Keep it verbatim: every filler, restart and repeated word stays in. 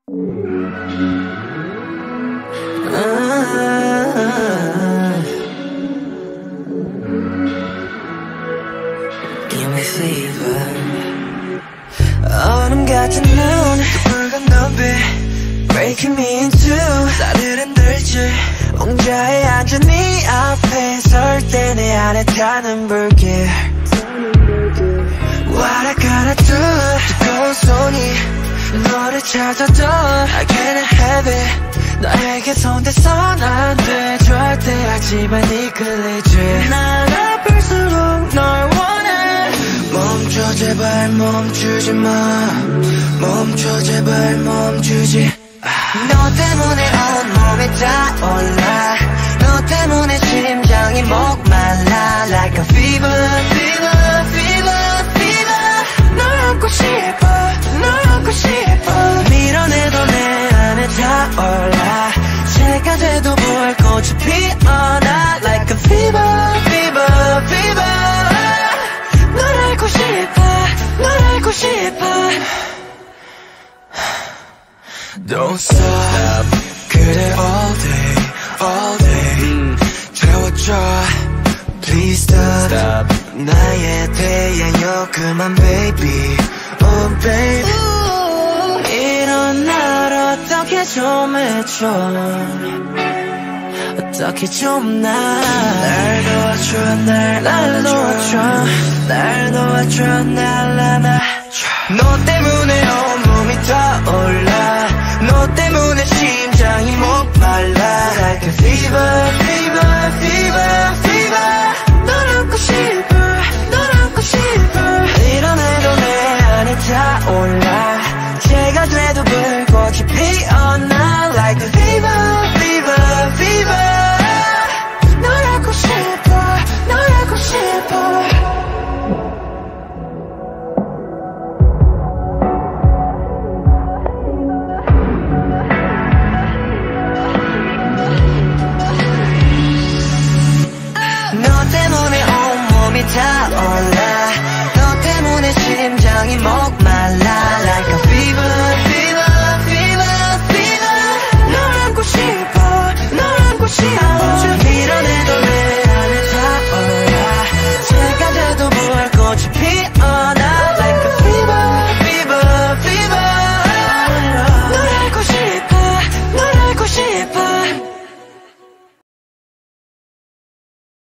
Give me fever. 얼음 같은 눈, 붉은 눈빛 breaking me in two. 나를 흔들지 옹자에 앉은 네 앞에 설 때 내 안에 타는 불길. What I gotta do? 뜨거운 손이 너를 찾아도 I can't have it. 나에게 손대선 안 돼 절대. 하지만 이끌리지. 난 아플수록 널 원해. 멈춰 제발 멈추지 마. 멈춰 제발 멈추지. 너 때문에 온몸이 타올라. 너 때문에 심장이 목말라. Like a fever, fever, fever, fever. 널 안고 싶어, 널 안고 싶어. 밀어내도 내 안에 타올라. 새가 돼도 불꽃이 피어나. Like a fever, fever, fever. 널 알고 싶어, 널 알고 싶어. Don't stop. 그래 all day, all day. 채워줘 Please stop, stop. 나의 태양여 그만 baby. Oh baby. Ooh. 이런 날 어떻게 좀 해줘. 어떻게 좀 날 날 도와줘. 날 날 도와줘. 날 도와줘. 날 안아줘. 너 때문에 온몸이 타올라. 너 때문에 심장이 목말라. Like a fever, fever, fever, fever. 널 안고 싶어, 널 안고 싶어. 밀어내도 내 안에 타올라. 새가 돼도 불꽃이 피어.